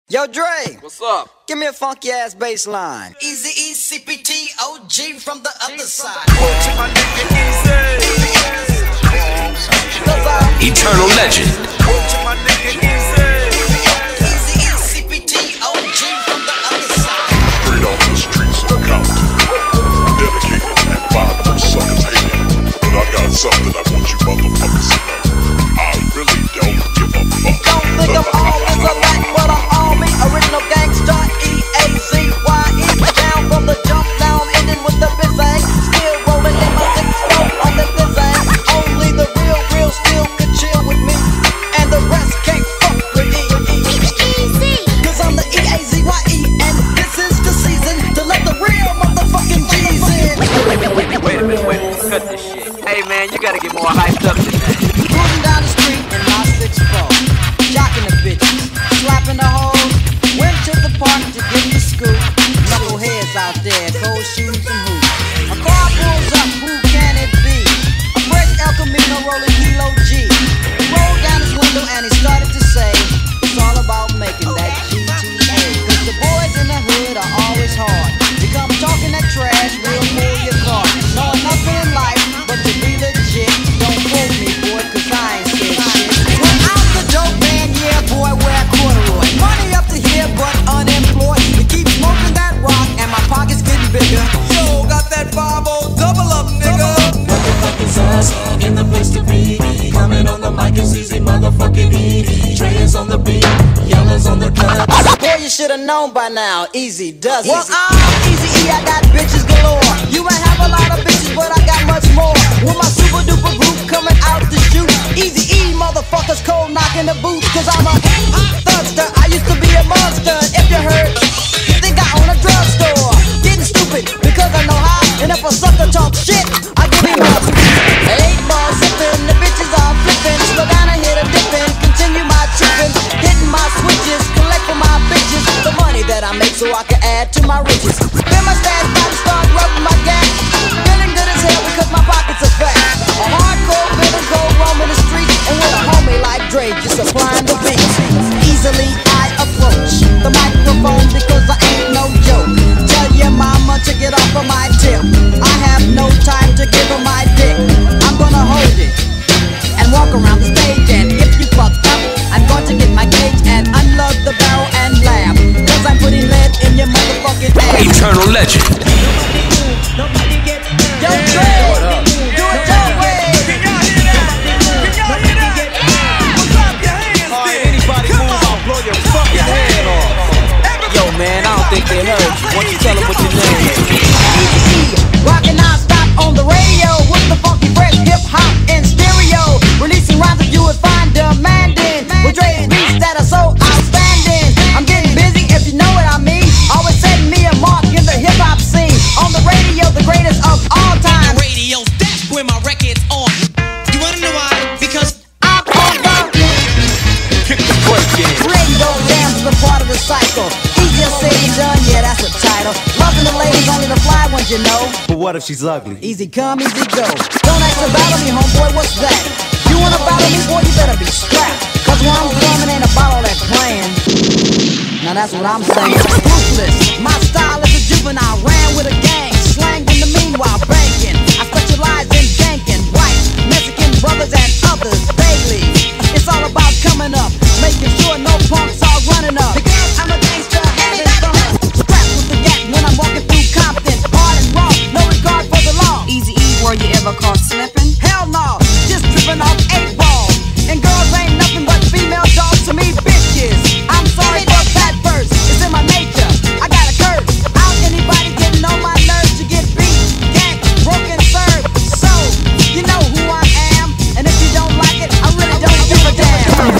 Yo, Dre. What's up? Give me a funky ass bass line. Eazy-E, CPT, OG from the other side. Eternal legend. Eazy-E, CPT, OG from the other side. Straight off the streets of Compton. Dedicated and 5 of suckers hating. But I got something I want you motherfuckers to know. I really don't give a fuck. Don't think I'm always a lot, but I'm all me. Original gangsta, Eazy-E. Down from the jump, now I'm ending with the bizzang. Still rolling in my 6-4 on the bizzang. Only the real still could chill with me. And the rest can't fuck with me. Cause I'm the Eazy-E. And this is the season to let the real motherfucking G's in. Wait a minute. Cut this shit. Hey man, you gotta get more hyped up than that. Cruising down the street in my 6-4. Jocking the bitches, slapping the hoes. Went to the park to get the scoop. Knuckleheads out there, cold shoes and hoops. A car pulls up, who can it be? A fresh El Camino rolling Kilo G. He rolled down his window and he started to say, it's all about making that G2A. Cause the boys in the hood are always hard. You come talking that trash, we'll pull your car. Knowing nothing in life but to be legit. Don't quote me, boy, cause I ain't said shit. When I'm the dope man, yeah, boy, wear corduroy. Money up to here, but unemployed. We keep smoking that rock, and my pockets getting bigger. Yo, got that 5-0 double up, nigga. Motherfucking us in the place to be. Coming on the mic is Easy motherfucking E. Trey is on the beat, Yellow's on the cut. Boy, you should've known by now. Easy does it. Well, I'm Eazy-E, I got bitches galore. You might have a lot of bitches, but I got much more. With my super duper group coming out to shoot. Eazy-E, motherfuckers cold knocking the boots. Cause I'm a thugster, I used to be a monster. If you heard, think I own a drugstore. Getting stupid because I know how. And if a sucker talk shit, I give him up. 8 ball sipping, the bitches are flipping. Slow down and hit a dipping, continue my tripping. Hitting my switches, collect for my bitches. The money that I make so I can add to my riches. Then my stash body start rubbing my gas. Feeling good as hell because my pockets are fat. A hardcore feeling cold roaming the streets. And with a homie like Dre just supplying the beats. Easily I approach the microphone because I ain't no joke. Tell your mama to get off of my tip. I have no time to give her my dick. I'm gonna hold it and walk around the stage. And if you fuck up, I'm going to get my gauge and unload the barrel and laugh. Cause I'm putting lead in your motherfucking ass. Eternal legend. Nobody get Yo, Dre, do it your way. Can y'all hear that? Clap your hands then. Anybody move, I'll blow your fucking head off. Yo man, I don't think they heard you. Why don't you tell them what your name is? Eazy-E, rockin' non-stop on the radio with the funky fresh hip-hop in stereo. Releasing rhymes that you would find demanding with Dre's beats that are so outstanding. I'm getting busy if you know what I mean. Always setting me a mark in the hip-hop scene. On the radio, the greatest of all time. Radio, that's where my record's on. You wanna know why? Because I'm on the Kick the question. radio jams are part of the cycle. Easier said than done, yeah, that's the title. Loving the ladies, only the fly ones, you know. But what if she's ugly? Easy come, easy go. Don't ask to battle me, homeboy, what's that? You wanna battle me, boy, you better be strapped. Cause when I'm drumming, ain't a bottle that's playing. Now that's what I'm saying. Ruthless, my style is a juvenile. Ran with a gang, slang in the meanwhile, banking. I specialize in ganking white, Mexican brothers and others daily. It's all about coming up, making sure no punks are running up. Because I'm a gangster, having fun. Strapped with the gat when I'm walking through Compton. Hard and raw, no regard for the law. Eazy-E, were you ever caught slipping? Hell no, just tripping off 8 balls. And girls ain't nothing but female dogs to me, bitches. I'm sorry for that verse, it's in my nature. I got a curse. Out anybody getting on my nerves to get beat, ganked, broken, served. So, you know who I am. And if you don't like it, I really don't give a damn.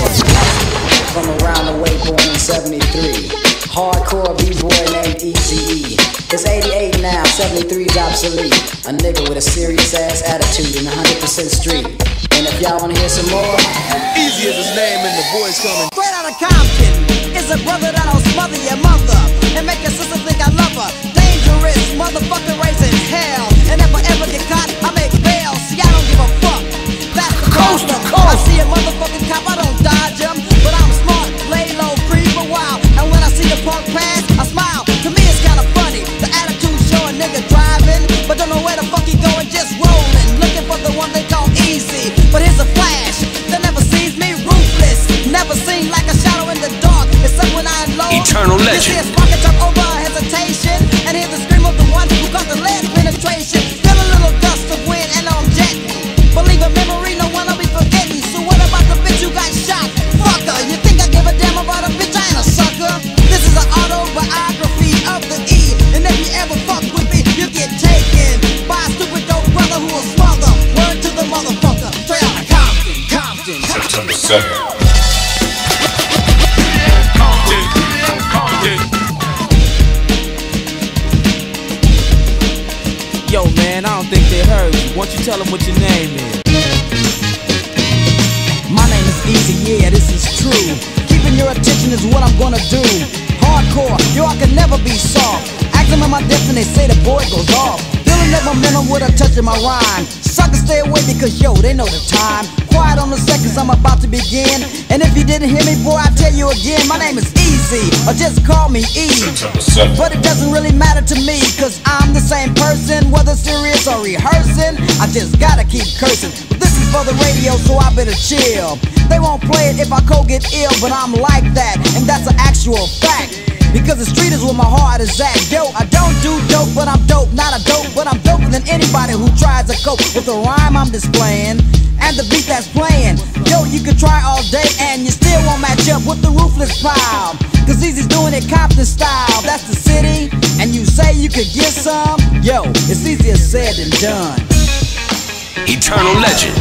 From around the way, born in 73. Hardcore B-boy named Eazy-E. It's 88 now, 73's obsolete. A nigga with a serious ass attitude and 100% street. And if y'all wanna hear some more, Easy is his name and the boys coming. straight out of Compton, it's a brother that'll smother your mother and make your sister think I love her. Dangerous motherfucker raising hell. And if I ever get caught, I make bail. See, I don't give a fuck. That's the Coast to problem. coast. I see a motherfucking cop, I don't dodge him, but I'm smart, lay low, creep a while. And when I Eternal legend. You see a sparking up over hesitation, and hear the scream of the one who got the lead penetration. Feel a little gust of wind and I'm jetting. Believe a memory, no one will be forgetting. So what about the bitch who got shot? Fucker, you think I give a damn about a bitch? I ain't a sucker. This is an autobiography of the E, and if you ever fuck with me, you get taken by a stupid dope brother who will smother. Word to the motherfucker. Straight out of Compton. September 2nd. Yo, man, I don't think they heard you. Why don't you tell them what your name is? My name is Eazy-E, yeah, this is true. Keeping your attention is what I'm gonna do. Hardcore, yo, I can never be soft. Acting on my depth and they say the boy goes off. Building that momentum with a touch of my rhyme. Suckers stay away because, yo, they know the time. Quiet on the seconds, I'm about to begin. And if you didn't hear me, boy, I tell you again. My name is Eazy, or just call me E. But it doesn't really matter to me, cause I'm the same person, whether serious or rehearsing. I just gotta keep cursing. But this is for the radio, so I better chill. They won't play it if I get ill, but I'm like that, and that's an actual fact. Because the street is where my heart is at. Yo, I don't do dope, but I'm dope. Not a dope, but I'm doper than anybody who tries to cope with the rhyme I'm displaying and the beat that's playing. Yo, you can try all day and you still won't match up with the ruthless pile. Cause Eazy's doing it Compton style. That's the city, and you say you could get some. Yo, it's easier said than done. Eternal legend.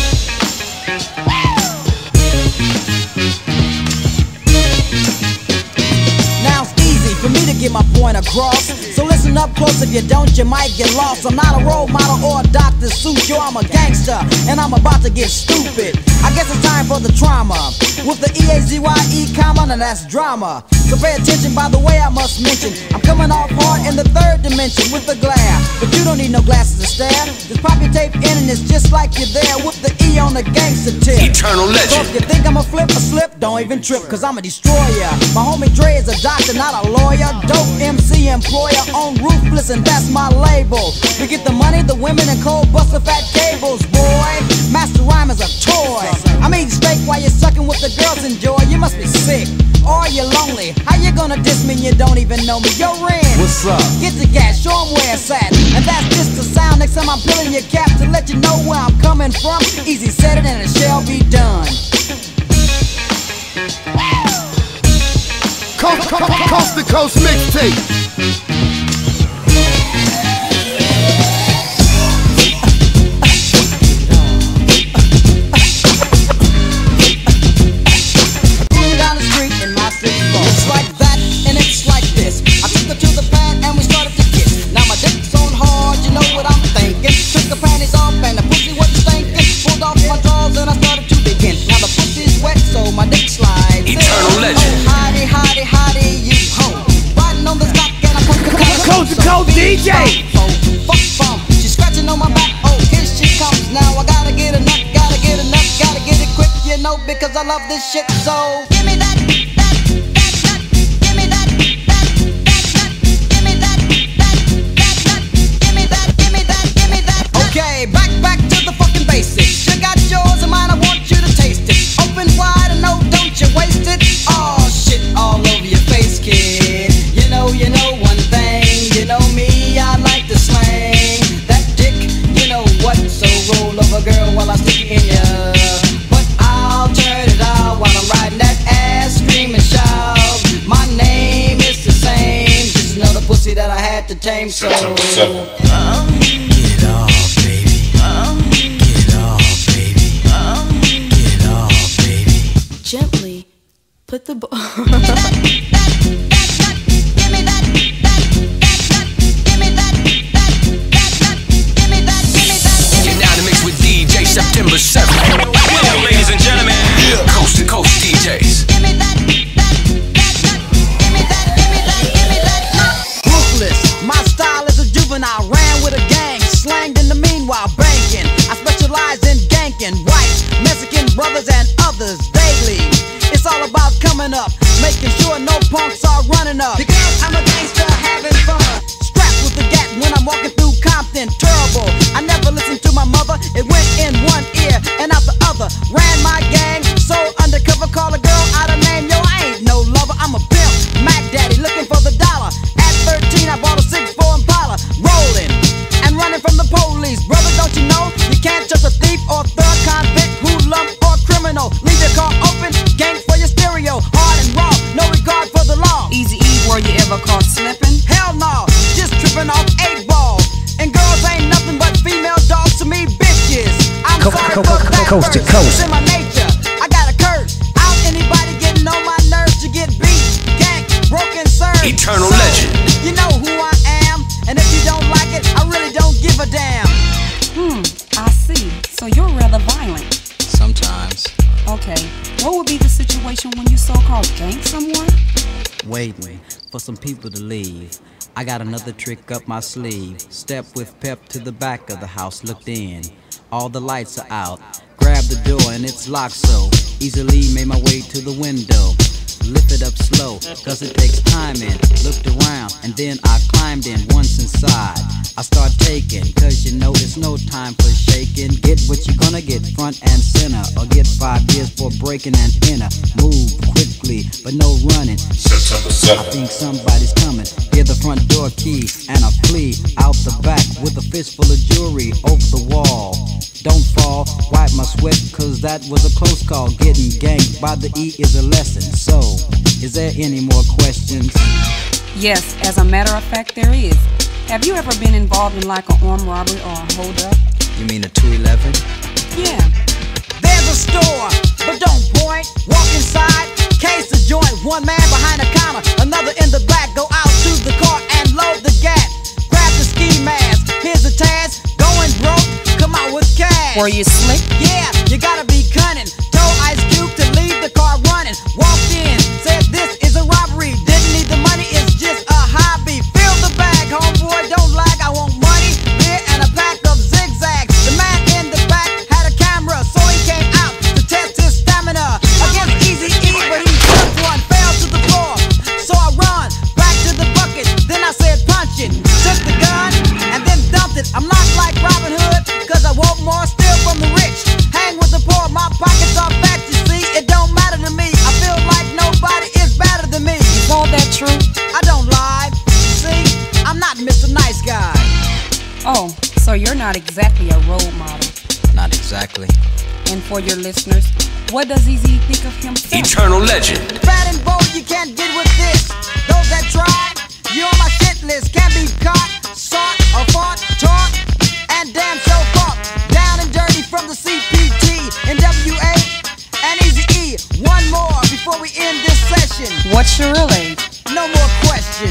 For me to get my point across, so listen up close. If you don't, you might get lost. I'm not a role model or a Dr. Seuss. Yo, I'm a gangster, and I'm about to get stupid. I guess it's time for the trauma with the Eazy-E comma, and that's drama. So pay attention, by the way, I must mention I'm coming off hard in the third dimension with the glare. But you don't need no glasses to stare. Just pop your tape in and it's just like you're there with the E on the gangster tip. Eternal legend. So if you think I'm a flip or slip, don't even trip, cause I'm a destroyer. My homie Dre is a doctor, not a lawyer. Dope MC employer on Ruthless, and that's my label. We get the money, the women, and cold buster fat cables, boy. Master rhyme is a toy. I'm eating steak while you're sucking with the girls enjoy. You must be sick, or you're lonely. How you gonna diss me and you don't even know me? Yo, Ren, What's up? get the gas, show 'em where it's at. And that's just the sound. Next time I'm peeling your cap to let you know where I'm coming from. Easy said it and it shall be done. Coast to Coast mixtape. DJ! She's scratching on my back, oh, here she comes now. I gotta get a nut, gotta get it quick, you know, because I love this shit, so give me that nut, give me that nut, give me that nut, give me that. Okay, back to the fucking basics. You got yours and mine, I want you to taste it. Open wide and no, don't you waste it. Oh shit, all over your face, kid. You know one thing, you know me, I like to slang that dick, you know what? So roll over, girl, while I stick it in ya. But I'll turn it out while I'm riding that ass, scream and shout. My name is the same, just another pussy that I had to tame. So get off, baby. Get off, baby. Get off, baby. Gently put the ball. September 7th. Welcome, ladies and gentlemen. Coast to Coast DJs. Ruthless, my style is a juvenile. Ran with a gang, slanged in the meanwhile, banking. I specialize in ganking white, Mexican brothers and others daily. It's all about coming up, making sure no punks are running up. Because I'm a gangster having fun. Strapped with the gat when I'm walking through Compton. Terrible, I never listened to my mother. It went in one ear and out the other. Ran my gang, so undercover. Call a girl out of name. Yo, I ain't no lover, I'm a pimp. coast to coast. It's in my nature, I got a curse. Out anybody getting on my nerves to get beat, ganked, broken, served. Eternal so, legend. You know who I am, and if you don't like it, I really don't give a damn. I see. So you're rather violent. Sometimes. Okay. What would be the situation when you so-called gank someone? Waiting for some people to leave. I got another trick up my sleeve. Step with pep to the back of the house, looked in. All the lights are out. Grabbed the door and it's locked, so easily made my way to the window. Lifted up slow, cause it takes time in. Looked around and then I climbed in. Once inside, I start taking, cause you know it's no time for shaking. Get what you're gonna get, front and center, or get 5 years for breaking an inner. Move quickly, but no running. September 7th. I think somebody's coming. Hear the front door key and a plea out the back with a fistful of jewelry over the wall. Don't fall, wipe my sweat, cause that was a close call. Getting ganked by the E is a lesson. So, is there any more questions? Yes, as a matter of fact, there is. Have you ever been involved in like an armed robbery or a hold-up? You mean a 211? Yeah. There's a store, but don't point. Walk inside, case the joint. One man behind the counter, another in the back. Go out to the car and load the gat. Grab the ski mask, here's a task. Going broke, come out with cash. Were you slick? Yeah, you gotta be cunning. Told Ice Cube to leave the car running. Walked in, said this is a robbery. Didn't need the money, it's just a hobby. Fill the bag, homeboy, don't lag. I want money, beer, and a pack of zigzags. The man in the back had a camera, so he came out to test his stamina against Eazy-E, but he took one, fell to the floor. So I run back to the bucket, then I said punch it. Took the gun and then dumped it. I'm not like Robin Hood, cause I want more, steal from the rich. Hang with the poor, my pockets are fat, you see. It don't matter to me, I feel like nobody is better than me. Is all that true? I don't lie, you see, I'm not Mr. Nice Guy. Oh, so you're not exactly a role model. Not exactly. And for your listeners, what does Eazy think of himself? Eternal legend. Fat and bold, you can't get with this. Those that try, you're on my shit list. Can't be caught, sought, or fought, taught, and damn so caught. Down and dirty from the CPT, NWA, and Eazy-E. One more before we end this session. What's your real age? No more questions.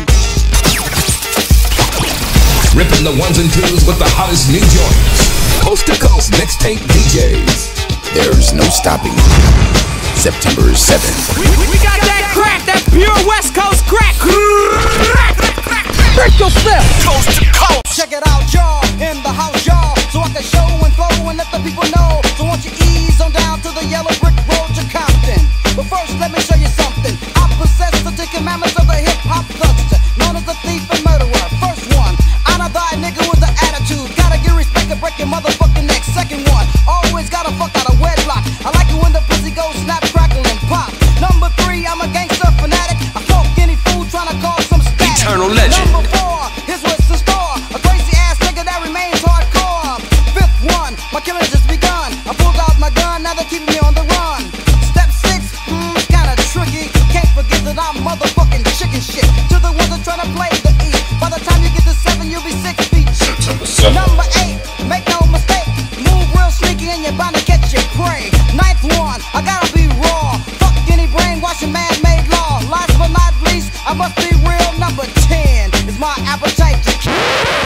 Ripping the ones and twos with the hottest new joints. Coast to coast mixtape DJs. There's no stopping. September 7th. We got that crack, that pure West Coast crack. Break yourself. Coast to coast. Check it out, y'all, in the house, y'all. So I can show and flow and let the people know. So won't you ease on down to the yellow brick road to Compton. But first, let me show you something. I possess the 10 commandments of the hip-hop thugster, known as the thief and murderer. First one, honor thy nigga with the attitude. Gotta get respect and break your motherfucking neck. Second one, always gotta fuck out of wedlock. I like it when the pussy goes snap, crackle, and pop. Number 3, I'm a gangster fanatic. I fuck any fool trying to cause some static. Eternal legend. Number 4, here's what's in store. A crazy ass nigga that remains hardcore. Fifth one, my killing just begun. I pulled out my gun, now they're keeping me on the run. Step 6, kinda tricky. Can't forget that I'm motherfucking chicken shit. To the ones that tryna play the E. By the time you get to 7, you'll be 6 feet. September 7th. Number 8, make no mistake. Move real sneaky and you're bound to catch your prey. Ninth one, I gotta be raw. Fuck any brainwashing man-made law. Last but not least, I must be real. Number 10 is my appetite to kill.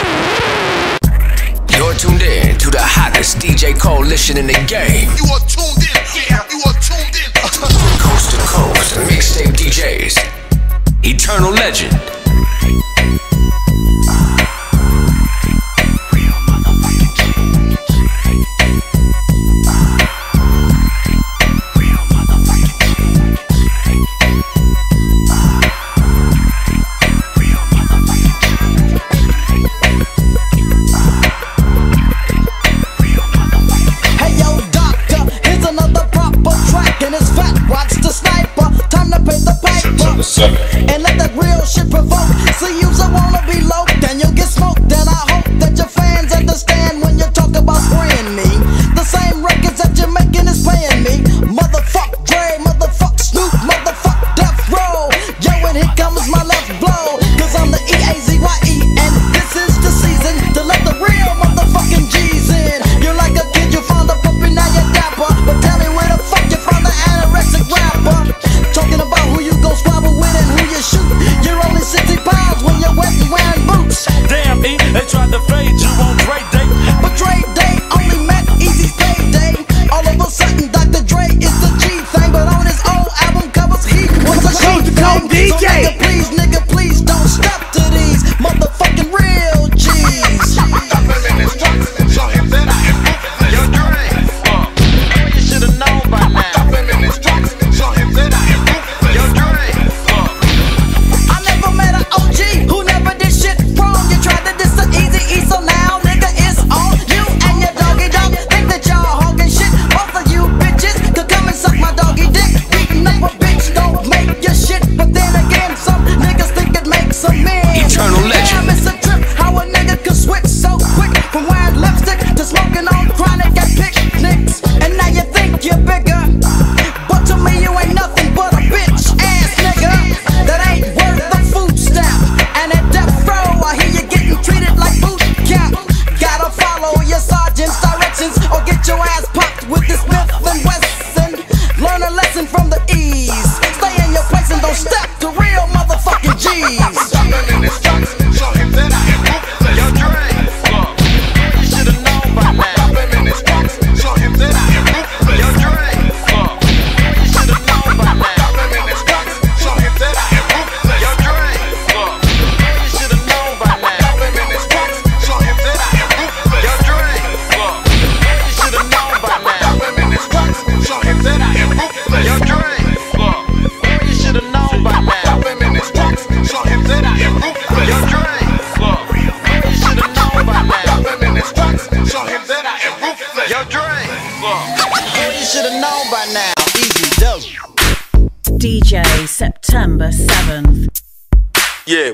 You're tuned in to the hottest DJ coalition in the game. You are tuned in, yeah, you are tuned in. Coast to coast mixtape DJs. Eternal legend. Hey yo, doctor, here's another proper track, and it's fat. Watch the sniper. Time to pay the September piper. 7th. And let that real shit provoke. See, you's a wanna be low, then you'll get smoked. Then I hope that your fans understand when you talk about spraying me. The same records that you're making is paying me. Motherfuck Dre, motherfuck Snoop, motherfuck Death Row. Yo, and here comes my left blow. Cause I'm the Eazy-E, and this is the season to let the real motherfucking G's in. You're like a kid, you found a puppy, now you're dapper. G's. Show him that I am ruthless. Yo, Dre, you should've known by now. Pop him in his box. Show him that I am ruthless. Yo, Dre, you should've known by now. Pop him in his box. Show him that I am ruthless. Yo, Dre, you should've known by now. Pop him in his box. Show him that I am ruthless. Yo, Dre, you should've known by now. Pop him in his box. Show him that I am ruthless. Yo, Dre, you should've known by now. Pop him in his box. Show him that I am ruthless. Yo, Dre, you should've known by now. Pop him in his box. Show him that I am ruthless. Yo, Dre, You should've known by now. Easy dope. DJ September 7th. yeah.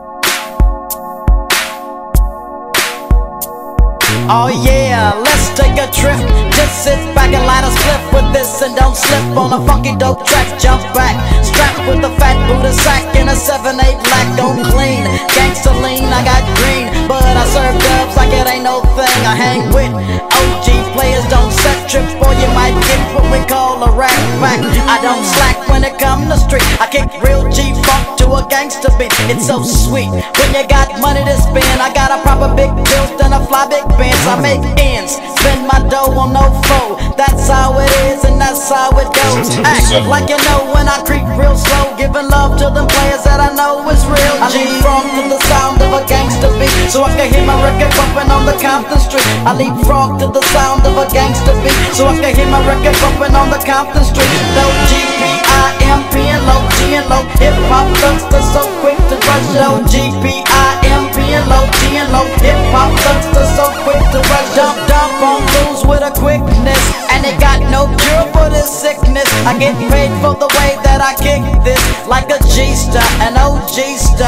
Oh yeah, let's take a trip. Just sit back and light a split with this and don't slip on a funky dope track. Jump back, strapped with a fat Buddha sack and a 7-8 black on clean. Gangsta lean, I got green, but I serve dubs like it ain't no thing. I hang with OG players, don't set trip or you might get what we call a rat back. I don't slack when it come to street. I kick real G-funk to a gangsta beat. It's so sweet when you got money to spend. I got a proper big tilt and a fly big Benz. I make ends, spend my dough on no foe. That's how it is and that's how it goes. Act like you know when I creep real slow, giving love to them players that I know is real. I leapfrog to the sound of a gangster beat, so I can hear my record bumping on the Compton street. I leapfrog to the sound of a gangster beat, so I can hear my record bumping on the Compton street. No G-P-I-M-P and low, G and low. Hip hop thugs so quick to rush. No G-P-I-M-P and low, G and low. Hip hop thugs so quick to rush. Dump on fools with a quickness, and it got no cure for this sickness. I get paid for the way that I kick this, like a G-star, an OG-star,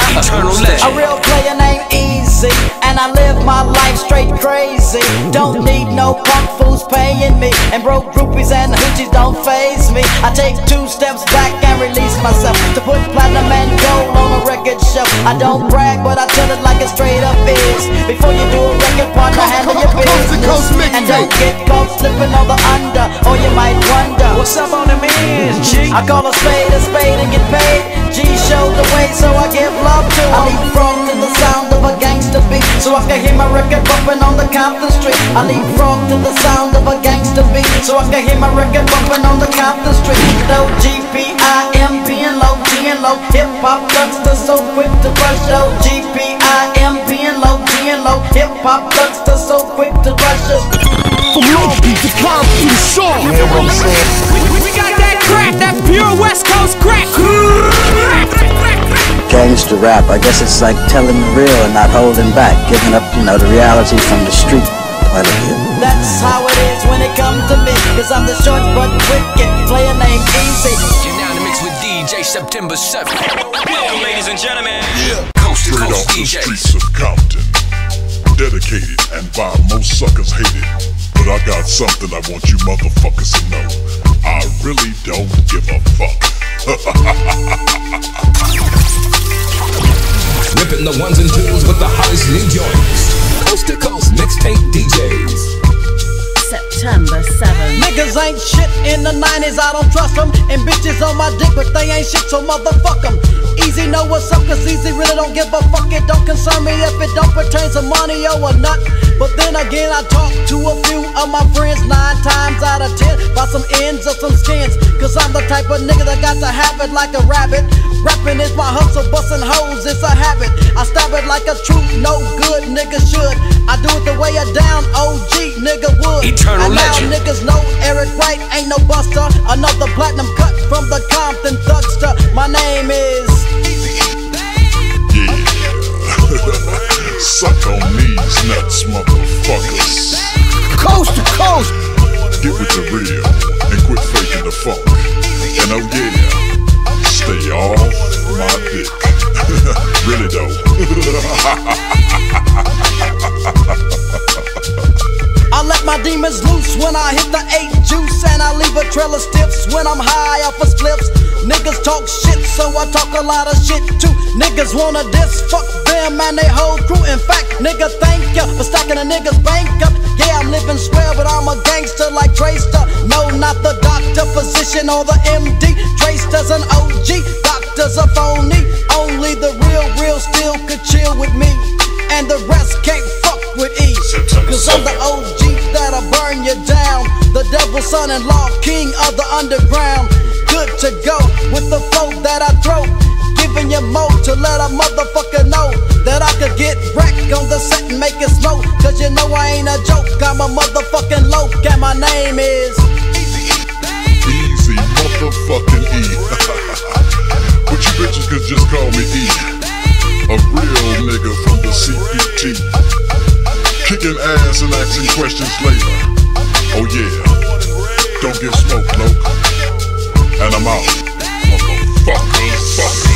a real player named Eazy, and I live my life straight crazy. Don't need no punk fools paying me, and broke groupies and hoochies don't faze me. I take 2 steps back and release myself to put platinum and gold on a record shelf. I don't brag, but I tell it like it straight up is. Before you do a record, partner, handle your business, and don't get caught slipping on the under, or you might wonder what's up on them ends, G. I call a spade and get paid. G showed the way, so I give love to him. I leapfrog to the sound of a gangster beat, so I can hear my record bumping on the Compton street. I leapfrog to the sound of a gangster beat, so I can hear my record bumping on the Compton street. No G-P-I-M-P and low, G and low. Hip hop thugs so quick to rush. No G-P-I-M-P and low, G and low. Hip hop thugs so quick to rush. From Long Beach to Compton, Shaw. You hear what I'm saying? We got that crack, that pure West Coast crack. Gangster rap, I guess it's like telling the real and not holding back, giving up, the reality from the street point of view. That's how it is when it comes to me, cause I'm the short but wicked player named Eazy. You're now in the mix with DJ September 7th. Yeah, ladies and gentlemen. Coast to Straight coast off the DJs. streets of Compton, dedicated and by most suckers hated. But I got something I want you motherfuckers to know. I really don't give a fuck. Ripping the ones and twos with the hottest new joints. Coast to coast mixtape DJs. September 7th. Niggas ain't shit in the 90s, I don't trust them. And bitches on my dick, but they ain't shit, so motherfuck them. Easy know what's up, cause Easy really don't give a fuck. It don't concern me if it don't pertain to money or not. But then again, I talk to a few of my friends 9 times out of 10 about some ends or some skins. Cause I'm the type of nigga that got to have it like a rabbit. Rapping is my hustle, bustin' hoes, it's a habit. I stab it like a true, no good nigga should. I do it the way a down OG nigga would. Eternal and now legend. niggas know Eric Wright ain't no buster. Another platinum cut from the Compton thugster. My name is Yeah. Suck on these nuts, motherfuckers. Coast to coast. Get with the real and quit faking the funk. And oh yeah, stay off my dick. Really though. I let my demons loose when I hit the 8 juice, and I leave a trail of stiffs when I'm high off of spliffs. Niggas talk shit, so I talk a lot of shit too. Niggas wanna diss, fuck them and they whole crew. In fact, nigga, thank ya for stacking a nigga's bank up. Yeah, I'm living swell, but I'm a gangster like Drayster. No, not the doctor, physician, or the MD. Drayster's an OG, doctor's a phony. Only the son-in-law, king of the underground. Good to go with the flow that I throw. Giving you more to let a motherfucker know that I could get wrecked on the set and make it slow. Cause you know I ain't a joke, I'm a motherfucking loc, and my name is Easy motherfucking E. But you bitches could just call me E. A real nigga from the CPT. Kicking ass and asking questions later. Oh yeah, don't get smoked, loc. And I'm out, motherfuckers.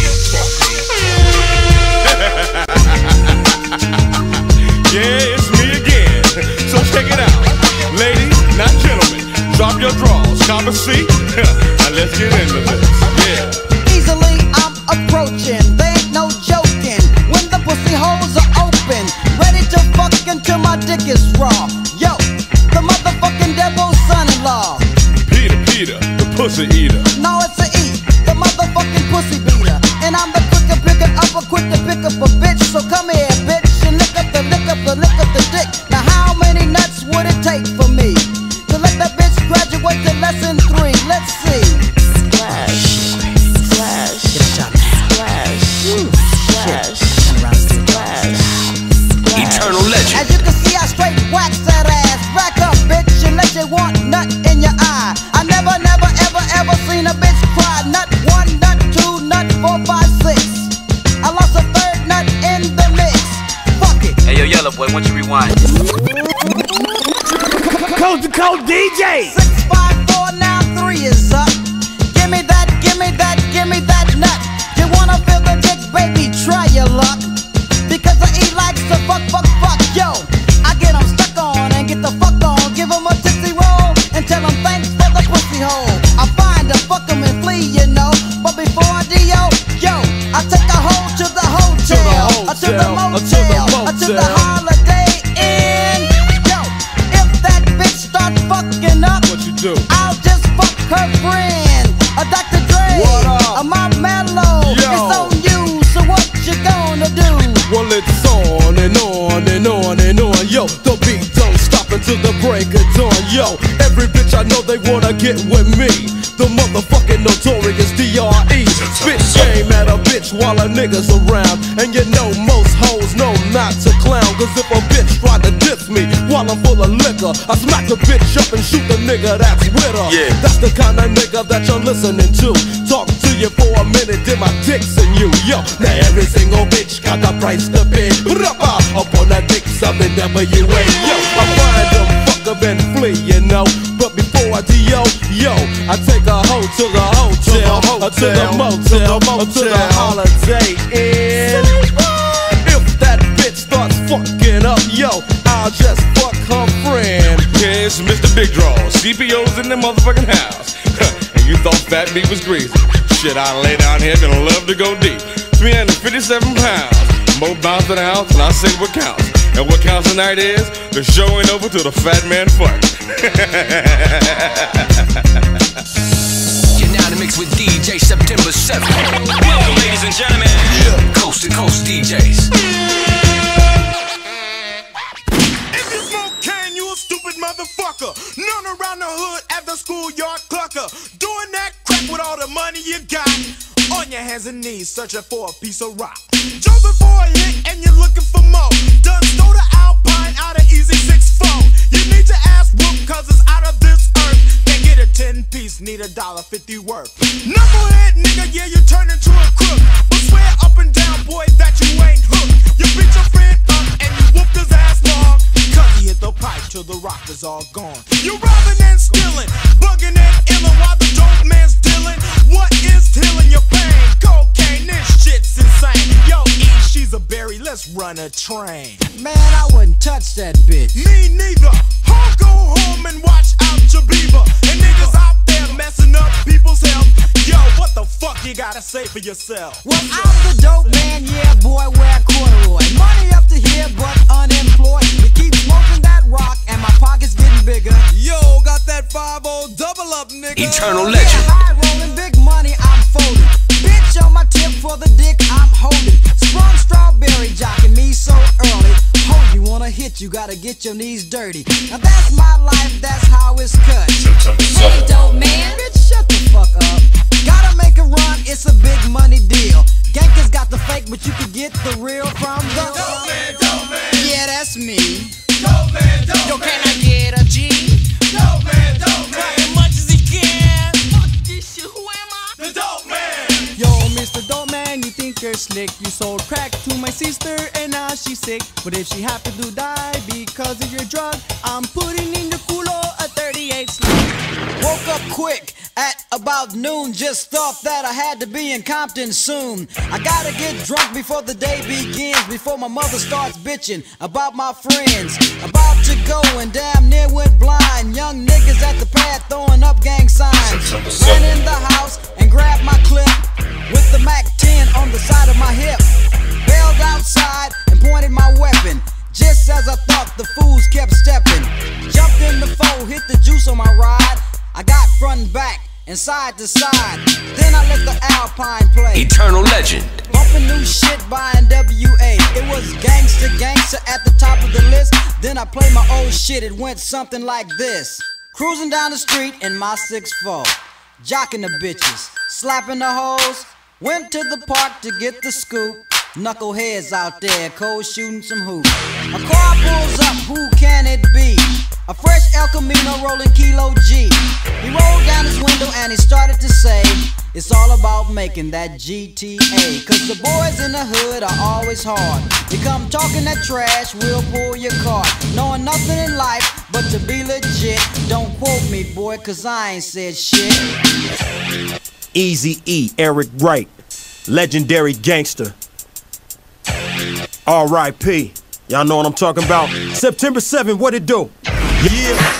Yeah, it's me again. So check it out. Ladies, not gentlemen, drop your drawers, cop a seat, and let's get into this. Yeah. Easily I'm approaching, there ain't no joking. When the pussy holes are open, ready to fuck until my dick is raw. Yo, the motherfucking devil's son-in-law. Peter, the pussy eater. No, it's a E, the motherfucking pussy beater. And I'm the quick to pick up a bitch. So come here, bitch, and lick up the dick. Now how many nuts would it take for me to let that bitch graduate to lesson 3? Let's see. Splash, splash, splash, splash, splash. Eternal legend. As you can see, I straight wax that ass. Back up, bitch, unless you want nut in your eye. I never, ever seen a bitch cry. Nut 1, nut 2, nut 4, 5, 6. I lost a third nut in the mix. Fuck it. Hey yo, Yellow Boy, why don't you rewind? Coast to coast DJ. 6, 5, 4, now 3 is up. Give me that nut. You wanna feel the dick, baby? Try your luck. Because I eat likes to fuck. Yo, I get 'em stuck on and get the fuck on. Give 'em a tipsy roll and tell 'em thanks for the pussy hole. I find 'em, fuck 'em and flee, you know. But before I do, yo, I take a hoe to the hotel, to the motel, to the Holiday Inn. Yo, if that bitch starts fucking up, what you do? I'll just fuck her friend. Dr. Dre, my mellow, it's on you. So what you gonna do? Well, it's on and on and on and on. Yo, the beat don't stop until the break of dawn. Yo, every bitch I know they wanna get with me. The motherfucking notorious D.R.E. Spit shame at a bitch while a nigga's around. And you know most hoes know not to clown. Cause if a bitch try to diss me while I'm full of liquor, I smack the bitch up and shoot the nigga that's with her. Yeah. That's the kind of nigga that you're listening to. Talk to you for a minute, then my dick's in you. Yo, now every single bitch got the price to pay. Up on that dick, something NWA. Yo, I find them, fuck up and flee, you know. But before I do, yo, I take a hoe to the hotel, to the motel, to the Holiday Inn. If that bitch starts fucking up, yo, I'll just fuck her friend. Yeah, it's Mr. Big Draw, CPO's in the motherfucking house. And you thought fat meat was greasy. Shit, I lay down here and love to go deep. 357 pounds. More bounce in the house, and I say what counts. And what counts tonight is the show ain't over till the fat man fucks. You're now in the mix with DJ September 7th. Welcome, ladies and gentlemen. Coast to coast DJs. If you smoke cane, you a stupid motherfucker. Known around the hood as the schoolyard clucker. Doing that crack with all the money you got. On your hands and knees, searching for a piece of rock. Jumping for a hit and you're looking for more. Done stole the Alpine out of Eazy-E phone. You need your ass whooped cause it's out of this earth. Can't get a 10-piece, need $1.50 worth. Knucklehead nigga, yeah, you turn into a crook. But swear up and down, boy, that you ain't hooked. You beat your friend up and you whooped his ass long. Cause he hit the pipe till the rock is all gone. You robbing and stealing, bugging and illin' while the dope man's dealing. What is healing your pain? Cocaine, this shit's insane. Yo, E, she's a berry, let's run a train. Man, I wouldn't touch that bitch. Me neither. I'll go home and watch out your beaver. And niggas out there messing up people's health. Yo, what the fuck you gotta say for yourself? Well, I'm the dope man, yeah, boy, wear corduroy. Money up to here, but unemployed. We keep smoking that rock, and my pocket's getting bigger. Yo, got that 5-0 double up, nigga. Eternal legend. Yeah, high rolling, big money, I'm folding. Bitch on my tip for the dick I'm holding. Sprung strawberry jocking me so early. Ho, you wanna hit, you gotta gotta get your knees dirty. Now that's my life, that's how it's cut. Hey, dope man. Bitch, shut the fuck up. Gotta make a run, it's a big money deal. Gankers got the fake, but you can get the real from the Dope man, dope man. Yeah, that's me. Dope man, dope Yo, man. can I get a G? Dope man, dope man. As much as he can. Fuck this shit, who am I? The dope man. Yo, Mr. Dope Man, you think you're slick. You sold crack to my sister and now she's sick. But if she happened to die because of your drug, I'm putting in the culo a 38 slug. Woke up quick at about noon. Just thought that I had to be in Compton soon. I gotta get drunk before the day begins, before my mother starts bitching about my friends. About to go and damn near went blind. Young niggas at the pad throwing up gang signs. Ran in the house and grabbed my clip with the Mac 10 on the side of my hip. Bailed outside and pointed my weapon. Just as I thought, the fools kept stepping. Jumped in the foe, hit the juice on my ride. I got front and back and side to side. Then I let the Alpine play. Eternal legend. Bumping new shit by NWA. It was gangsta gangsta at the top of the list. Then I played my old shit. It went something like this. Cruising down the street in my 6'4", jocking the bitches, slapping the hoes. Went to the park to get the scoop. Knuckleheads out there, cold shooting some hoops. A car pulls up, who can it be? A fresh El Camino rolling Kilo G. He rolled down his window and he started to say, it's all about making that GTA. Cause the boys in the hood are always hard. You come talking that trash, we'll pull your car. Knowing nothing in life but to be legit. Don't quote me, boy, cause I ain't said shit. Eazy-E, Eric Wright, legendary gangster. R.I.P. Y'all know what I'm talking about. September 7th, what it do? Yeah.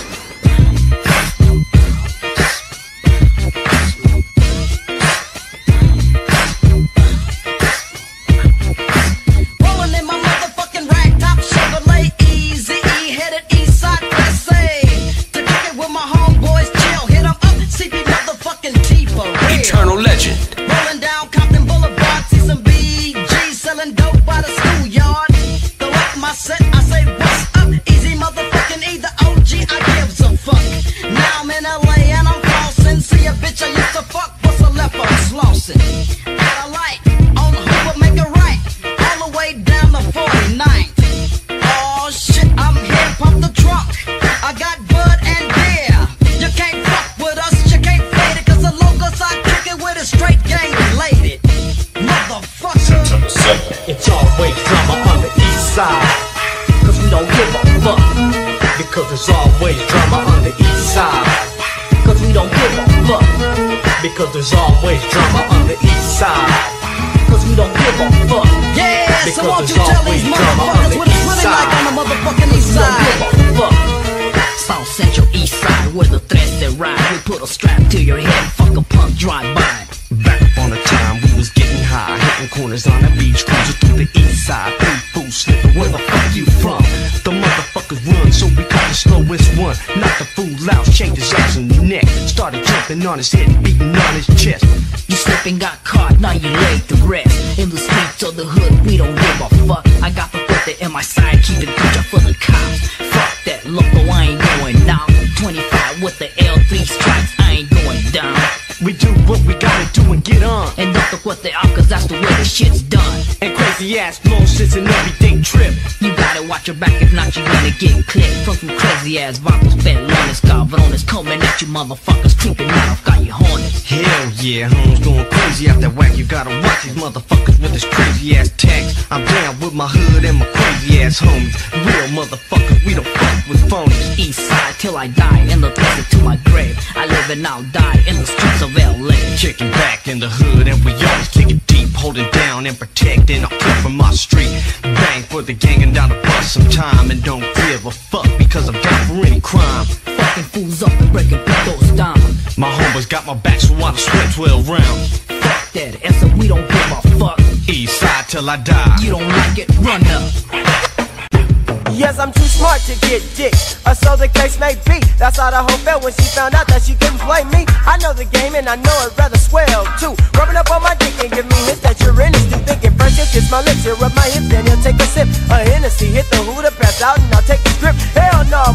Eternal legend. Rolling down Compton Boulevard, see some BGs selling dope by the schoolyard. Throw up my set, I say what's up? Easy motherfucking E, the OG, I gives a fuck. Now I'm in LA and I'm flossing. See a bitch I used to fuck, what's a left I'm slossing. At a light, on the hoop, make it right. All the way down the 49th. Oh shit, I'm here, pump the trunk. I got bud and beer. You can't fuck with us, you can't fade it. Cause the locals I kick it with a straight gang related. Motherfucker. It's always drama on the east side. Cause we don't give a fuck. Because there's always drama on the east side. Cause we don't give a fuck. Because there's always drama on the east side. Cause we don't give a fuck. Yeah, because so won't you tell these motherfuckers what it's really like on the motherfucking east side. South Central East Side, where the threats that ride. We put a strap to your head, fuck a punk drive-by. Back up on the time we was getting high, hitting corners on the beach, cruising through the east side. Three fools slipping, where the fuck you from? The motherfuckers run, so we caught the slowest one. Knocked the fool out, shanked his ass in the neck. Started jumping on his head and beating on his chest. You slipped and got caught, now you laid to rest. In the streets of the hood, we don't give a fuck. I got the foot in my side, keep the Gucci for the cops. Fuck that, loco, I ain't going down. 25 with the L3 stripes, I ain't going down. We do what we gotta do and get on. And don't look what they are, cause that's the way the shit's done. And crazy ass blow sits an everyday trip. You gotta watch your back, if not you're gonna get clipped. From some crazy ass vocals, pelones, cabrones, coming at you motherfuckers, creeping out, got you hornets. Hell yeah, homes going crazy out that whack. You gotta watch these motherfuckers with this crazy ass tax. I'm down with my hood and my crazy ass homies. Real motherfuckers, we don't fuck with phonies. East side till I die, in the place to my grave. I live and I'll die in the streets of LA. Kicking back in the hood and we always kick it deep, holding down and protecting our kid from our street. Bang for the gang and down the bus sometime, and don't give a fuck because I'm down for any crime. Fucking fools up and breaking those down. My homies got my back, so I don't sweat 12 rounds. Fuck that, and so we don't give a fuck. East side till I die. You don't like it, run up. Yes, I'm too smart to get dick, or so the case may be. That's how the hoe felt when she found out that she couldn't play me. I know the game and I know it rather swell too. Rubbing up on my dick and give me hints that you're in it. Still thinking fresh, you kiss my lips, you rub my hips, then you'll take a sip of Hennessy. Hit the Hooter, pass out, and I'll take the script.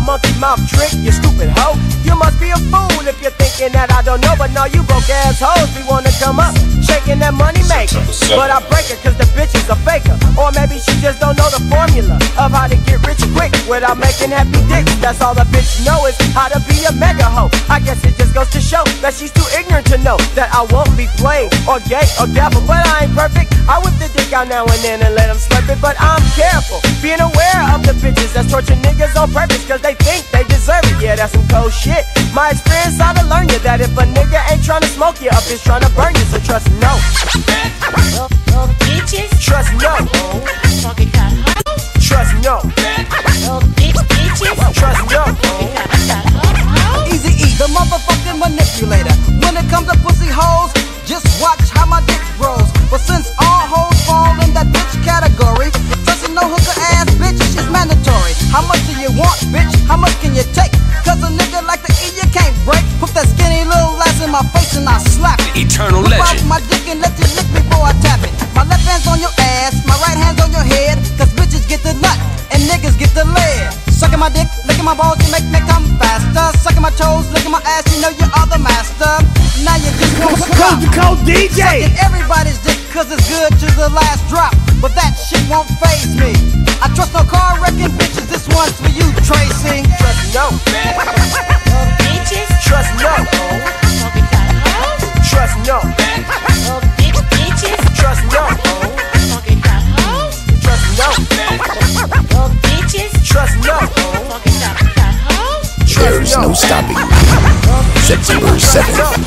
monkey mouth trick, you stupid hoe. You must be a fool if you're thinking that I don't know. But no, you broke ass hoes be wanna come up, shaking that money maker. But I break it cause the bitch is a faker. Or maybe she just don't know the formula of how to get rich quick without making happy dicks. That's all the bitch know is how to be a mega hoe. I guess it just goes to show that she's too ignorant to know that I won't be played or gay or devil. But I ain't perfect. I whip the dick out now and then and let them slurp it. But I'm careful, being aware of the bitches that's torturing niggas on purpose cause they think they deserve it. Yeah, that's some cold shit. My experience ought to learn you that if a nigga ain't trying to smoke you up, it's trying to burn you. So trust no. Bitches. Trust no. Fucking got hoes. Trust no. Bitches. Trust no. Eazy-E, the motherfucking manipulator. When it comes to pussy hoes, just watch how my dick grows. But since all hoes fall in that bitch category, trusting no hooker ass bitch is mandatory. How much do you want, bitch? How much can you take? Cause a nigga like the E you can't break. Put that skinny little ass in my face and I slap it. Eternal Whip legend. out my dick and let you lick before I tap it. My left hand's on your ass, my right hand's on your head. Cause bitches get the nut and niggas get the lead. Sucking my dick, licking my balls, you make me come faster. Sucking my toes, licking my ass, you know you are the master. Now you just won't stop. Cold DJ. Sucking everybody's dick cause it's good to the last drop. But that shit won't faze me. I trust no car wrecking bitches, this one's for you, Tracy. Trust no. Bitches. Trust no. Fucking got hoes. Trust no. Bitches. Trust no. Fucking got hoes. Trust no. Bitches. Trust no. Fucking got hoes. There's no stopping. September 7th.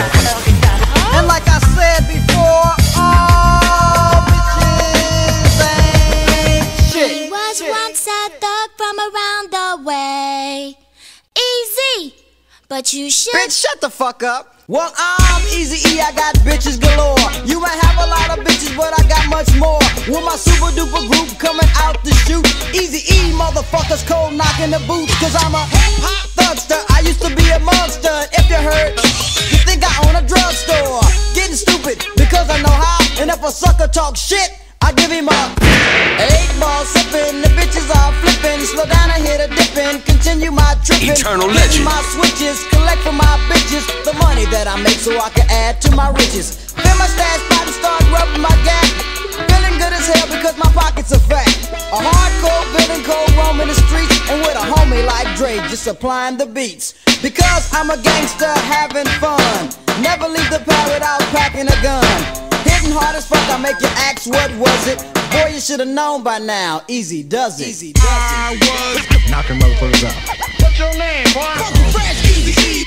And like I said before, all bitches ain't shit. He was once a thug from around the way. Easy, but you should. Bitch, shut the fuck up. Well, I'm Eazy-E, I got bitches galore. You might have a lot of bitches, but I got much more. With my super duper group coming out to shoot. Eazy-E, motherfuckers cold knocking the boots. Cause I'm a hip-hop thugster, I used to be a monster. If you heard, you think I own a drugstore. Getting stupid, because I know how. And if a sucker talk shit, I give him a 8-ball sipping. The bitches are flipping. Slow down and hit a dipping. Continue my tripping. Eternal Getting legend. my switches, collect from my bitches the money that I make so I can add to my riches. Fill my stash pot and start rubbing my gap. Feeling good as hell because my pockets are fat. A hardcore villain, cold roaming the streets, and with a homie like Dre just supplying the beats. Because I'm a gangster having fun. Never leave the pad without packing a gun. Hitting hard as fuck, I make you ask what was it. Boy, you should've known by now. Easy does it. Easy does it. Knocking motherfuckers out. What's your name, boy? Fresh Eazy-E.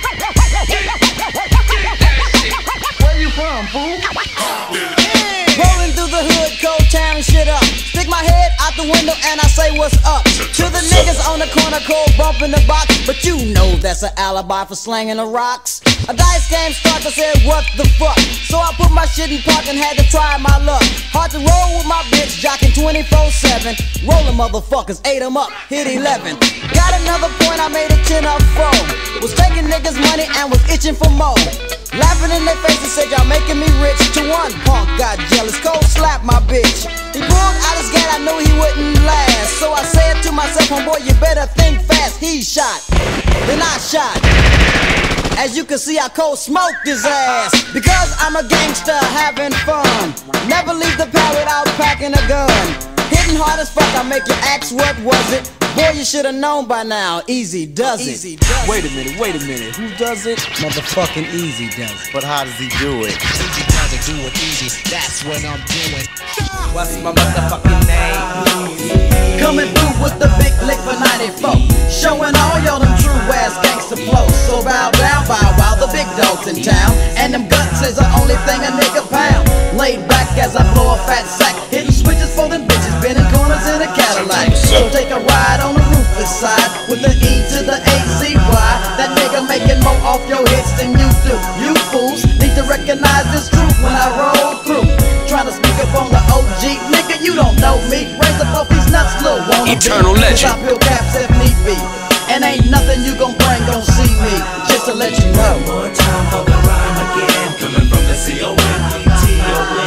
Where you from, fool? Rolling through the hood, cold tearing shit up. Stick my head out the window and I say what's up. To the niggas on the corner, cold bumping the box. But you know that's an alibi for slanging the rocks. A dice game starts, I said what the fuck. So I put my shit in park and had to try my luck. Hard to roll with my bitch, jocking 24/7. Rolling motherfuckers, ate 'em up, hit 11. Got another point, I made a 10 up 4. Was taking niggas money and was itching for more. Laughing in their faces, said y'all making me rich. To one punk got jealous, cold slapped my bitch. He pulled out his gat, I knew he wouldn't last. So I said to myself, homeboy, you better think fast. He shot, then I shot. As you can see, I cold smoked his ass. Because I'm a gangster having fun. Never leave the pad without packing a gun. Hitting hard as fuck, I make you ask what was it. Boy, you should've known by now. Easy does it. Easy does it. Wait a minute. Who does it? Motherfucking Easy does it. But how does he do it? Easy does it, do it easy. That's what I'm doing. What's my motherfucking name? Coming through with the big lick for 94. Showing all y'all them true ass gangster flows. So bow down, bow wow, the big dogs in town. And them guts is the only thing a nigga pound. Laid back as I blow a fat sack. Hitting switches for them bitches, bending corners in a Cadillac. So take a ride on the roofless side with the E to the A-Z-Y. That nigga making more off your hits than you do. You fools need to recognize this truth when I roll through. Trying to speak up on the OG, nigga, you don't know me. Raise up off these nuts, little wannabe. Eternal legend. Cause I peel caps if need be. And ain't nothing you gon' bring gon' see me. Just to let you know. One more time for the rhyme again. Coming from the C-O-N-E-T-O-N.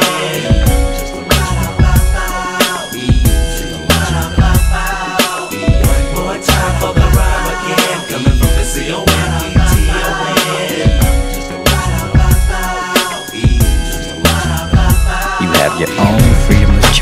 One more time for the rhyme again.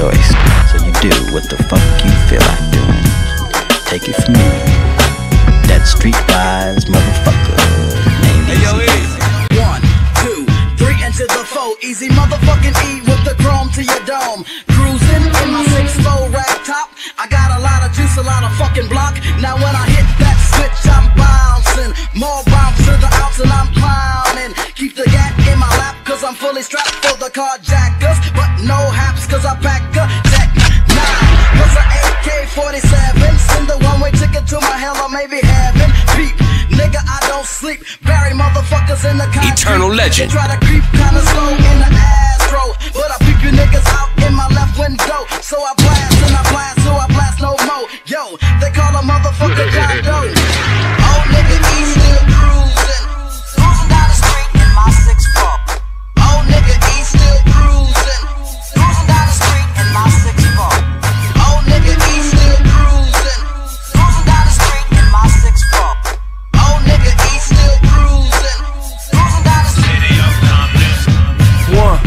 choice, so you do what the fuck you feel like doing. Take it from me, that streetwise motherfucker named Hey yo, Eazy. 1, 2, 3 into the 4. Easy motherfucking E with the chrome to your dome. Cruising in my 6'4" rag top. I got a lot of juice, a lot of fucking block. Now when I hit that switch, I'm bouncing. More bounce to the ounce and I'm clowning. Keep the gat in my lap cause I'm fully strapped for the carjackers. But no haps cause I pack a Tech 9 plus a AK-47. Send the one-way ticket to my hell or maybe heaven. Peep, nigga, I don't sleep. Bury motherfuckers in the concrete. Eternal legend. They try to creep kinda slow in the Astro, but I peep you niggas out in my left window. So I blast and I blast, so I blast no more. Yo, they call a motherfucker John Doe. Oh nigga, he still cruising, cruising down the street in my 6'4". Oh nigga, he still cruising, cruising down the street in my 6'4". Oh nigga, he still cruising, cruising down the street in my 6'4". Oh nigga, he still cruising, cruising down the street. 1,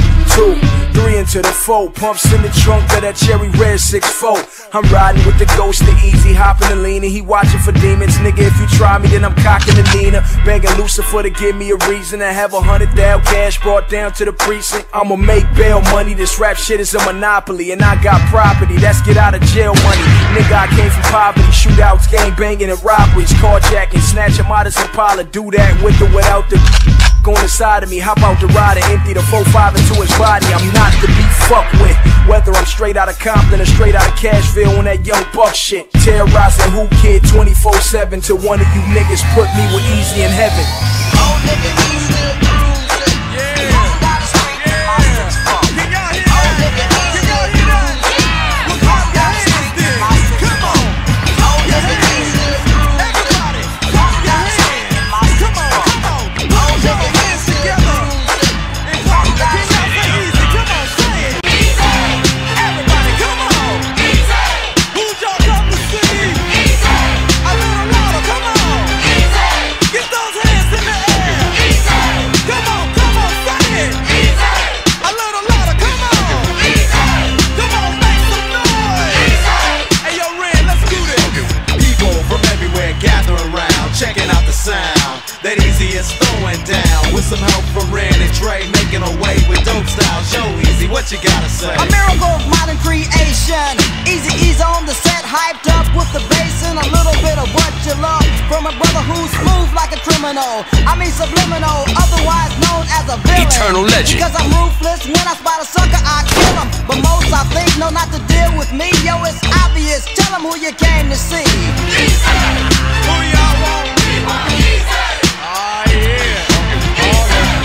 2, 3 into the 4. Pumps in the trunk of that cherry red 6'4". I'm riding with the ghost of Eazy, hopping the leaner. He watching for demons, nigga. If you try me, then I'm cocking the Nina. Begging Lucifer to give me a reason to have 100,000 cash brought down to the precinct. I'ma make bail money. This rap shit is a monopoly, and I got property. That's get out of jail money. Nigga, I came from poverty. Shootouts, gang banging, and robberies, carjacking, snatch a modest Impala. Do that with or without the on the side of me. Hop out the ride and empty the 4-5 into his body. I'm not to be fucked with. Whether I'm straight out of Compton or straight out of Cashville on that young buck shit. Terrorizing who kid 24/7 till one of you niggas put me with Eazy in heaven. Oh nigga, he still cruising. Yeah. Down the street in my 6'4". Oh nigga, he still cruising. Down the street in my 6'4". Oh nigga, he still cruising. Everybody, down the street in my 6'4". Oh nigga, he still cruising. Down the street in my 6'4". Come on, say it. Easy. Everybody, come on. Easy. Who y'all come to see? Easy. A little louder, come on. Easy. Get those hands in the air. Easy. Come on, say it. Easy. A little louder, come on. Easy. Come on, make some noise. Easy. Hey yo, Ren, let's do this. People from everywhere gather around, checking out the sound that Eazy is throwing down. With some help from Ren and Dre, making a way with dope style. Show Eazy what you gotta say. A miracle of modern creation. Eazy-E's on the set, hyped up with the bass and a little bit of what you love from a brother who's smooth like a criminal. I mean subliminal, otherwise known as a villain. Eternal legend. Because I'm ruthless, when I spot a sucker, I kill him. But most I think know not to deal with me. Yo, it's obvious. Tell them who you came to see. Eazy. Who y'all want? Eazy. Oh yeah. All of them.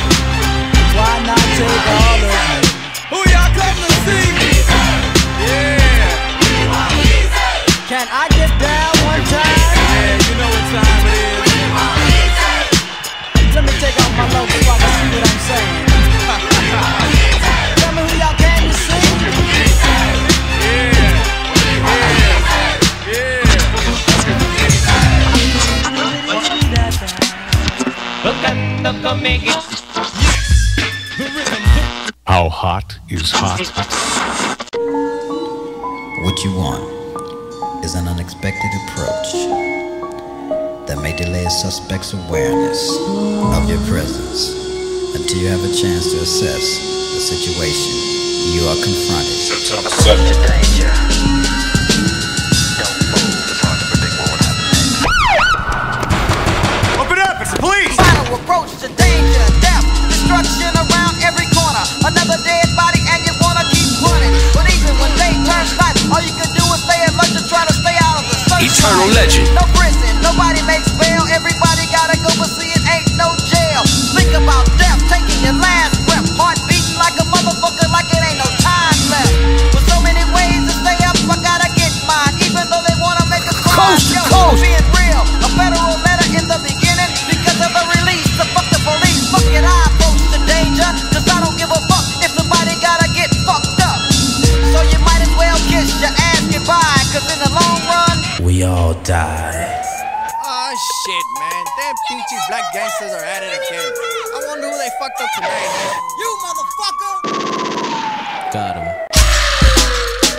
Why not take all of them? Who y'all come to see? Yeah. Can I get down one time? Yeah, you know what time it is. Let me take off my logo so I can see what I'm saying. Tell me who y'all came to see? How hot is hot? What you want is an unexpected approach that may delay a suspect's awareness of your presence until you have a chance to assess the situation you are confronted. September 7th. Open up, it's the police! Final approach to danger, death, destruction around every corner. Another dead body and you wanna keep running. But even when day turns night, all you can do is stay alert to try to stay out of the sunshine. Eternal legend. No prison, nobody makes bail. Everybody gotta go, but see it ain't no jail. Think about death, taking your last breath. Heart beating like a motherfucker, like it ain't no time left. With so many ways to stay up, I gotta get mine. Even though they wanna make us cry. Coast to Yo, coast. being real, a federal letter in the beginning. Because of the release, the fuck the police. Fuck it, I approach the danger. Cause I don't give a fuck if somebody gotta get fucked up. So you might as well kiss your ass goodbye. Cause in the long run, We all die. Oh shit, man. Damn peachy black gangsters are at it again. I wonder who they fucked up tonight, man. You motherfucker! Got him.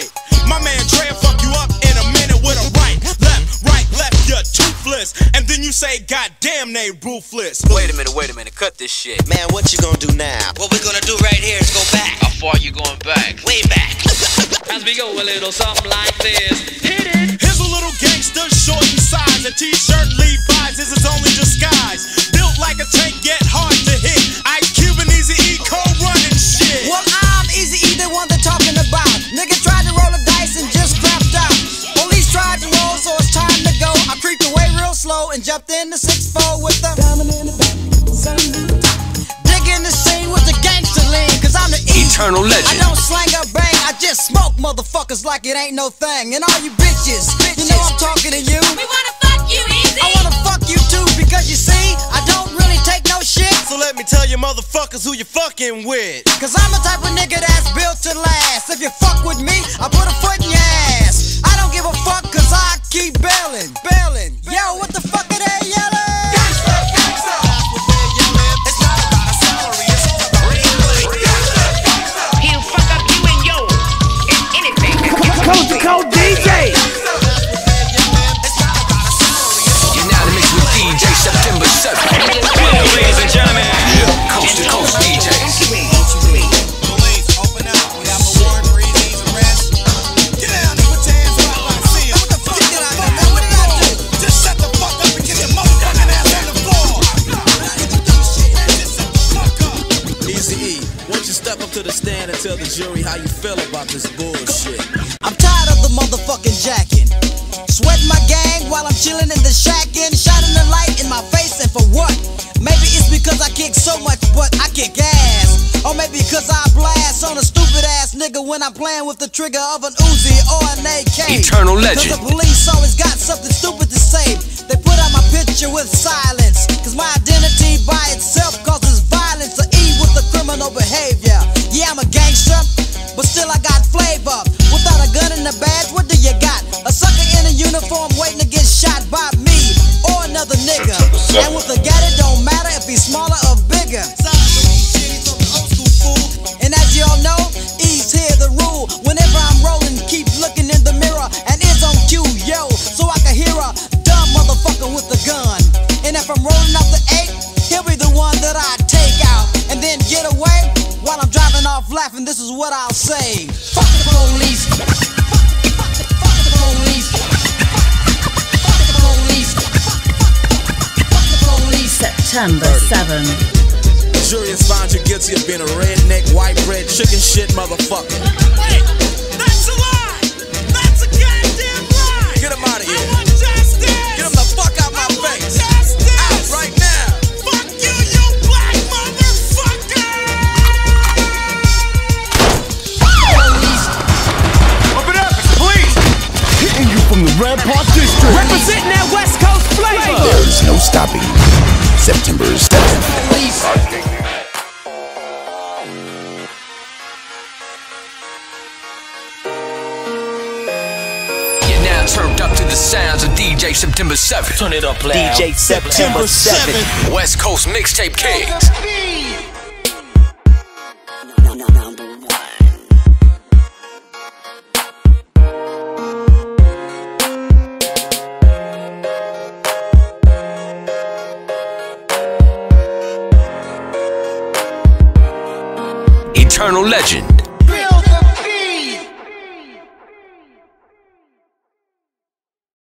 hit. My man Trey'll fuck you up in a minute with a right, left, you're toothless. And then you say, God damn, they ruthless. Wait a minute, cut this shit. Man, what you gonna do now? What we're gonna do right here is go back. How far you going back? Way back. As we go a little something like this. Hit it. Here's a little gangster, short in size. A t-shirt Levi's is his only disguise. Built like a tank, yet hard to hit. Ice Cube and Eazy-E, cold running shit. Well, I'm Eazy-E, the one they're talking about. Nigga tried to roll the dice and just crapped out. Police tried to roll, so it's time to go. I creeped away real slow and jumped in the 6-4 with the diamond in the back. Digging the scene with the gangster lean, cause I'm the Eternal legend. I don't slang or bang, I just smoke motherfuckers like it ain't no thing. And all you bitches, you know I'm talking to you. We wanna fuck you, Eazy. I wanna fuck you too, because you see, I don't really take no shit. So let me tell you motherfuckers who you fucking with. Cause I'm the type of nigga that's built to last. If you fuck with me, I put a foot in your ass. I don't give a fuck cause I keep bailing. Yo, what the fuck are they yelling? He'll fuck up you and yo and anything. Coast to coast DJ. You're now in the mix with DJ September 7th. Ladies and gentlemen, coast to coast DJs. Police, open up. We have a warrant for Eazy's arrest. Get down and put your hands up like I see 'em. What the fuck did I do? What did I do? Just shut the fuck up and get your motherfucking ass on the floor. Just shut the fuck up. Eazy-E, why don't you step up to the stand and tell the jury how you feel about this bullshit? I'm tired of the motherfucking jacking. Sweating my gang while I'm chilling in the shack and shining the light in my face, and for what? Maybe it's because I kick so much, but I kick ass. Or maybe because I blast on a stupid ass nigga when I'm playing with the trigger of an Uzi or an AK. Eternal legend. Cause the police always got something stupid to say. They put out my picture with silence. Cause my identity by itself causes violence. Or E with the criminal behavior. Yeah, I'm a gangster, but still I got flavor. Without a gun and a badge, what do you got? A sucker in a uniform waiting to get shot by me or another nigga. And with a gat, it don't matter if he's smaller or bigger. And as y'all know, E's here the rule. Whenever I'm rolling, keep looking in the mirror and it's on cue, yo, so I can hear a dumb motherfucker with a gun. And if I'm rolling up the 8, he'll be the one that I take out and then get away while I'm driving off laughing. This is what I'll say: fuck the police. Fuck the police. Fuck the police. Fuck the police. September 7. The jury has found you guilty of being a redneck, white bread, chicken shit motherfucker. Wait, that's a lie. That's a goddamn lie. Get him out of here. I want justice. Get him the fuck out my face. Justice. Out right now. Fuck you, you black motherfucker. Police. Open up, it's police. Hitting you from the Rampart District. Representing that West Coast flavor. There's no stopping. September 7th. Police. You're now turned up to the sounds of DJ September 7th. Turn it up loud. DJ September 7th. West Coast Mixtape Kings. Eternal legend.